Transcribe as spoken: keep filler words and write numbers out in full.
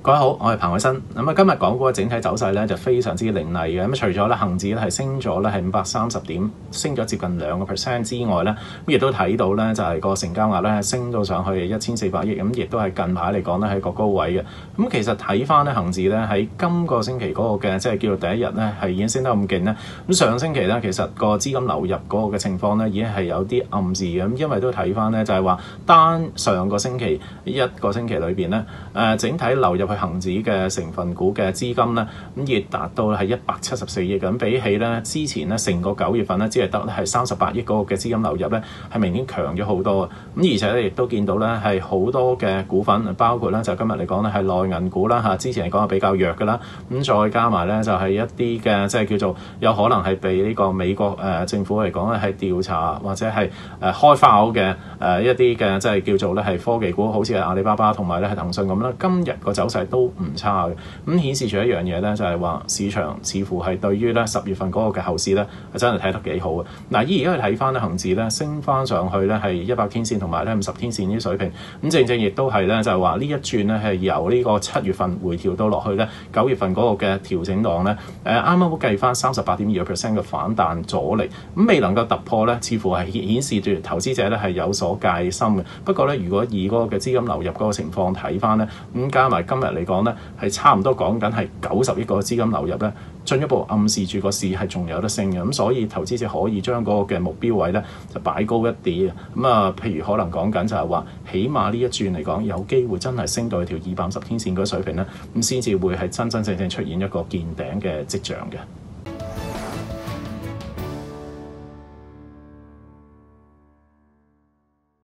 各位好，我係彭偉新。咁啊，今日港股嘅整體走勢咧就非常之凌厲嘅。咁除咗咧恆指咧係升咗咧係五百三十點，升咗接近兩個 percent 之外咧，咁亦都睇到咧就係個成交額咧升到上去一千四百億，咁亦都係近排嚟講咧係個高位嘅。咁其實睇翻咧恆指咧喺今個星期嗰個嘅即係叫做第一日咧係已經升得咁勁咧。咁上星期咧其實個資金流入嗰個嘅情況咧已經係有啲暗示嘅。咁因為都睇翻咧就係話單上個星期一個星期裏邊咧誒整體流入恆指嘅成分股嘅資金咧，咁亦達到係一百七十四億咁，比起咧之前咧成個九月份咧，只係得係三十八億嗰個嘅資金流入咧，係明顯強咗好多。咁而且咧亦都見到咧係好多嘅股份，包括咧就今日嚟講咧係內銀股啦嚇，之前嚟講係比較弱嘅啦。咁再加埋咧就係一啲嘅即係叫做有可能係被呢個美國誒政府嚟講咧係調查或者係誒開發嘅誒一啲嘅即係叫做咧係科技股，好似係阿里巴巴同埋咧係騰訊咁啦。今日個走勢都唔差嘅，咁顯示出一樣嘢咧，就係話市場似乎係對於咧十月份嗰個嘅後市咧，係真係睇得幾好嘅。嗱，而而家去睇翻咧恆指咧升翻上去咧係一百天線同埋咧五十天線呢啲水平，咁正正亦都係咧就係話呢一轉咧係由呢個七月份回調到落去咧九月份嗰個嘅調整檔咧，誒啱啱好計翻三十八點二個 percent 嘅反彈阻力，咁未能夠突破咧，似乎係顯示住投資者咧係有所戒心嘅。不過咧，如果以嗰個嘅資金流入嗰個情況睇翻咧，咁加埋今日嚟講咧，係差唔多講緊係九十億個資金流入咧，進一步暗示住個市係仲有得升嘅，咁所以投資者可以將嗰個嘅目標位咧就擺高一啲。咁啊，譬如可能講緊就係話，起碼呢一轉嚟講，有機會真係升到去條二百五十天線嗰水平咧，咁先至會係真真正正出現一個見頂嘅跡象嘅。